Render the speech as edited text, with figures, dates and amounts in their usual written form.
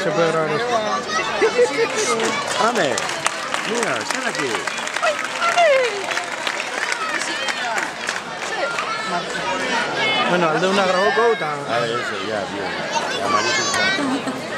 se puede grabar esto. ¡Ame! Mira, están aquí. Bueno, el de una grabó cauta. A ver, eso ya, bien. Ya, Marisa está.